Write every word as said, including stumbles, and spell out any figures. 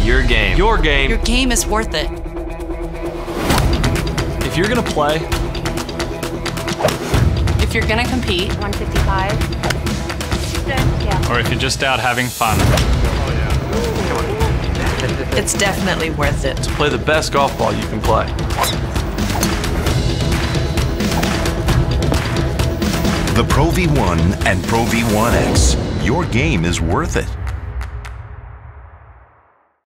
Your game. Your game. Your game is worth it. If you're gonna play, If you're gonna compete, one fifty-five. Yeah. or if you're just out having fun, It's definitely worth it. to play the best golf ball you can play. The Pro V one and Pro V one X. Your game is worth it.